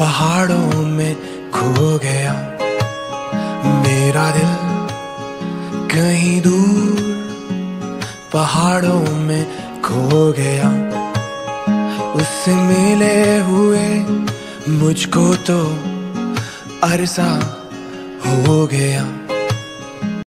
पहाड़ों में खो गया मेरा दिल कहीं दूर पहाड़ों में खो गया। उससे मिले हुए मुझको तो अरसा हो गया।